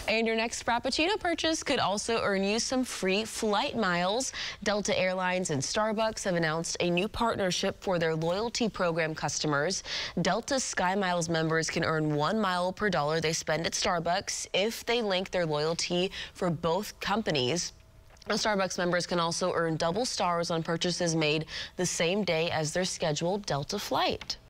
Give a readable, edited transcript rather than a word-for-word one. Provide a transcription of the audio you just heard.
And your next Frappuccino purchase could also earn you some free flight miles. Delta Airlines and Starbucks have announced a new partnership for their loyalty program customers. Delta SkyMiles members can earn 1 mile per dollar they spend at Starbucks if they link their loyalty for both companies. Starbucks members can also earn double stars on purchases made the same day as their scheduled Delta flight.